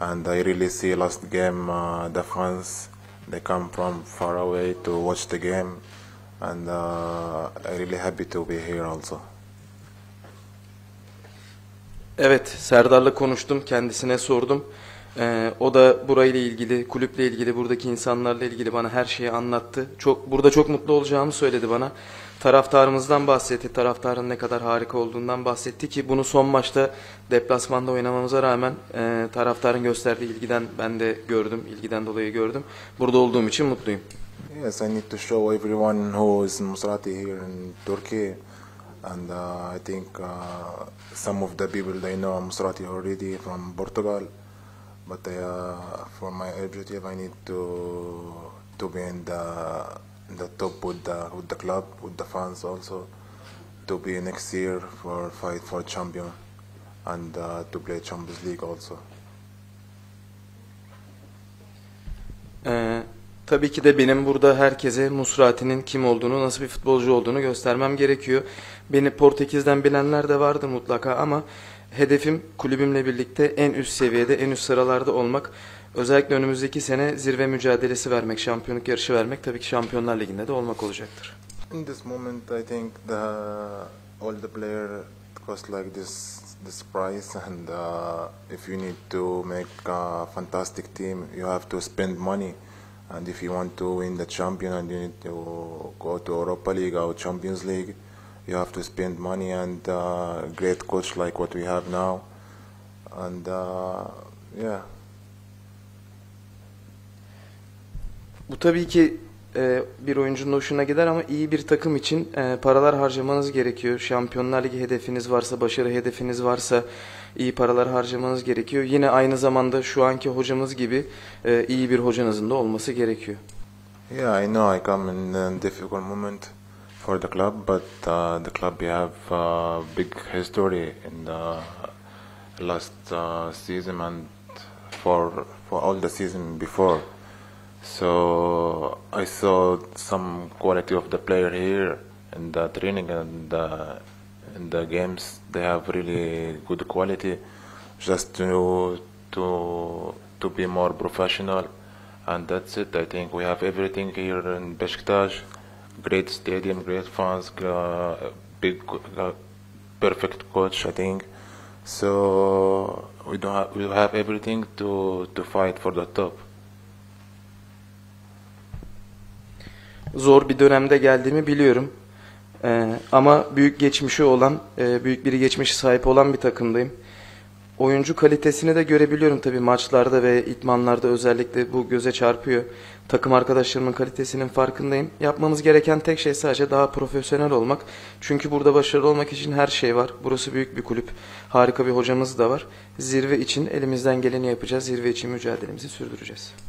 and I really see last game the fans they come from far away to watch the game, and I really happy to be here also. Evet, Serdar'la konuştum, kendisine sordum. O da burayla ilgili, kulüple ilgili, buradaki insanlarla ilgili bana her şeyi anlattı. Burada çok mutlu olacağımı söyledi bana. Taraftarımızdan bahsetti, taraftarın ne kadar harika olduğundan bahsetti ki bunu son maçta deplasmanda oynamamıza rağmen taraftarın gösterdiği ilgiden ben de gördüm, ilgiden dolayı gördüm. Burada olduğum için mutluyum. Yes, I need to show everyone who is Musrati here in Turkey, and I think some of the people they know Musrati already from Portugal, but for my objective I need to be in the top with the club, with the fans also, to be next year for fight for champion, and to play Champions League also. Tabii ki de benim burada herkese Musrati'nin kim olduğunu, nasıl bir futbolcu olduğunu göstermem gerekiyor. Beni Portekiz'den bilenler de vardır mutlaka ama hedefim kulübümle birlikte en üst seviyede, en üst sıralarda olmak. Özellikle önümüzdeki sene zirve mücadelesi vermek, şampiyonluk yarışı vermek, tabii ki Şampiyonlar Ligi'nde de olmak olacaktır. In this moment, I think all the players cost like this price, and if you need to make a fantastic team, you have to spend money. And if you want to win the champion and you need to go to Europa League or Champions League, you have to spend money and great coach like what we have now. And yeah. Bu tabii ki bir oyuncunun hoşuna gider ama iyi bir takım için paralar harcamanız gerekiyor. Şampiyonlar Ligi hedefiniz varsa, başarı hedefiniz varsa iyi paralar harcamanız gerekiyor. Yine aynı zamanda şu anki hocamız gibi iyi bir hocanızın da olması gerekiyor. Yeah, I know I come in a difficult moment for the club, but the club we have big history in the last season and for all the season before. So I saw some quality of the player here in the training and in the games. They have really good quality. Just to be more professional, and that's it. I think we have everything here in Beşiktaş. Great stadium, great fans, big, perfect coach. I think so. We have everything to fight for the top. Zor bir dönemde geldiğimi biliyorum. Ama büyük geçmişi olan, büyük bir geçmişi sahip olan bir takımdayım. Oyuncu kalitesini de görebiliyorum tabii maçlarda ve idmanlarda özellikle bu göze çarpıyor. Takım arkadaşlarımın kalitesinin farkındayım. Yapmamız gereken tek şey sadece daha profesyonel olmak. Çünkü burada başarılı olmak için her şey var. Burası büyük bir kulüp. Harika bir hocamız da var. Zirve için elimizden geleni yapacağız. Zirve için mücadelemizi sürdüreceğiz.